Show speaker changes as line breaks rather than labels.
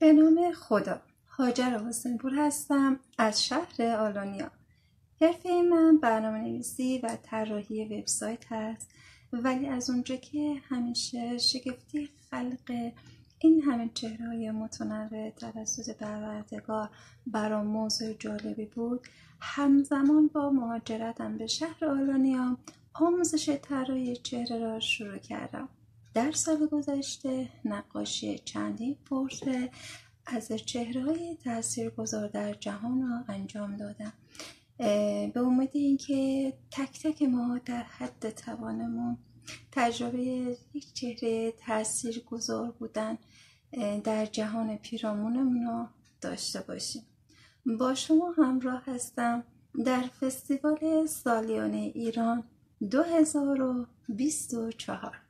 به نام خدا. هاجر حسین‌پور هستم از شهر آلانیا. حرفه من برنامه‌نویسی و طراحی وبسایت هست، ولی از اونجا که همیشه شگفتی خلق این همه چهره‌های متنوع توسط پروردگار برام موضوع جالبی بود، همزمان با مهاجرتم به شهر آلانیا آموزش طراحی چهره را شروع کردم. در سال گذشته نقاشی چندین پورتره از چهره‌های تاثیرگذار در جهان را انجام دادم، به امید اینکه تک تک ما در حد توانمون تجربه یک چهره تاثیرگذار بودن در جهان پیرامونمون را داشته باشیم. با شما همراه هستم در فستیوال سالیانه ایران 2024.